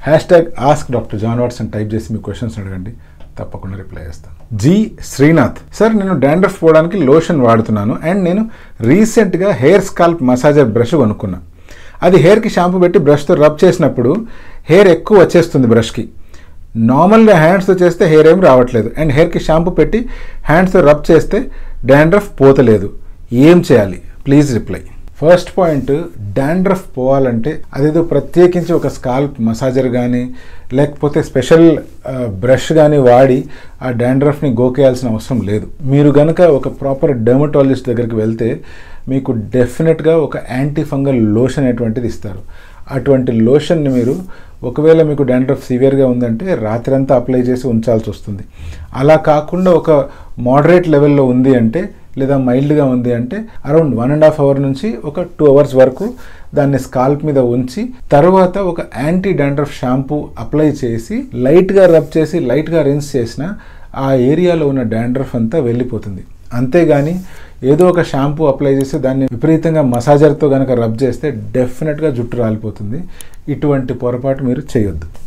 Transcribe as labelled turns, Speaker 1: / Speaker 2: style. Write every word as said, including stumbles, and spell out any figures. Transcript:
Speaker 1: Hash tag ask doctor John Watson type చేసి మీ questions అడగండి, తప్పకుండా రిప్లై చేస్తాను. జి శ్రీనాథ్ సార్, నేను డాండ్రఫ్ పోవడానికి లోషన్ వాడుతున్నాను అండ్ నేను రీసెంట్గా హెయిర్ స్కాల్ప్ మసాజర్ బ్రష్ కొనుక్కున్నా. అది హెయిర్కి షాంపూ పెట్టి బ్రష్తో రబ్ చేసినప్పుడు హెయిర్ ఎక్కువ వచ్చేస్తుంది బ్రష్కి. నార్మల్గా హ్యాండ్స్తో చేస్తే హెయిర్ ఏం రావట్లేదు అండ్ హెయిర్కి షాంపూ పెట్టి హ్యాండ్స్తో రబ్ చేస్తే డాండ్రఫ్ పోతలేదు. ఏం చేయాలి? Please reply. First point, dandruff పోవాలంటే అదేదో ప్రత్యేకించి ఒక స్కాల్ప్ మసాజర్ కానీ లేకపోతే స్పెషల్ బ్రష్ కానీ వాడి ఆ డాండ్రఫ్ని గోకేయాల్సిన అవసరం లేదు. మీరు కనుక ఒక ప్రాపర్ డెర్మటాలజిస్ట్ దగ్గరికి వెళ్తే మీకు డెఫినెట్గా ఒక యాంటీ ఫంగల్ లోషన్ అనేటువంటిది ఇస్తారు. అటువంటి లోషన్ని మీరు ఒకవేళ మీకు డాండ్రఫ్ సివియర్గా ఉందంటే రాత్రంతా అప్లై చేసి ఉంచాల్సి వస్తుంది. అలా కాకుండా ఒక మోడరేట్ లెవెల్లో ఉంది అంటే లేదా మైల్డ్గా ఉంది అంటే around one and half hour నుంచి ఒక టూ అవర్స్ వరకు దాన్ని స్కాల్ప్ మీద ఉంచి తర్వాత ఒక యాంటీ డాండ్రఫ్ షాంపూ అప్లై చేసి లైట్గా రబ్ చేసి లైట్గా రిన్స్ చేసిన ఆ ఏరియాలో ఉన్న డాండ్రఫ్ అంతా వెళ్ళిపోతుంది. అంతేగాని ఏదో ఒక షాంపూ అప్లై చేసి దాన్ని విపరీతంగా మసాజర్తో కనుక రబ్ చేస్తే డెఫినెట్గా జుట్టు రాలిపోతుంది. ఇటువంటి పొరపాటు మీరు చేయొద్దు.